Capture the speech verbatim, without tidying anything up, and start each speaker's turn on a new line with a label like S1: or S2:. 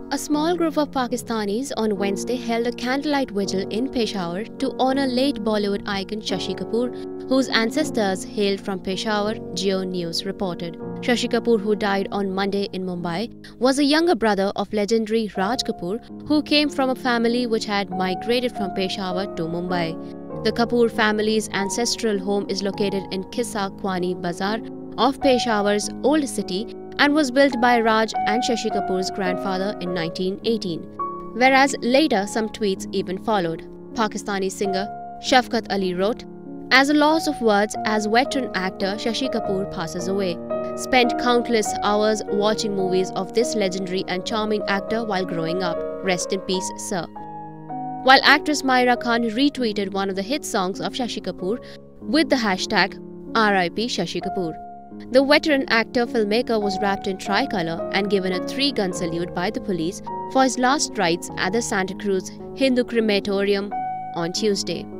S1: A small group of Pakistanis on Wednesday held a candlelight vigil in Peshawar to honor late Bollywood icon Shashi Kapoor, whose ancestors hailed from Peshawar, Geo News reported. Shashi Kapoor, who died on Monday in Mumbai, was a younger brother of legendary Raj Kapoor, who came from a family which had migrated from Peshawar to Mumbai. The Kapoor family's ancestral home is located in Qissa Khwani Bazaar of Peshawar's old city and was built by Raj and Shashi Kapoor's grandfather in nineteen eighteen, whereas later some tweets even followed. Pakistani singer Shafqat Ali wrote, "As a loss of words, as veteran actor Shashi Kapoor passes away. Spent countless hours watching movies of this legendary and charming actor while growing up. Rest in peace, sir." While actress Myra Khan retweeted one of the hit songs of Shashi Kapoor with the hashtag R I P Shashi Kapoor. The veteran actor-filmmaker was wrapped in tricolour and given a three-gun salute by the police for his last rites at the Santa Cruz Hindu Crematorium on Tuesday.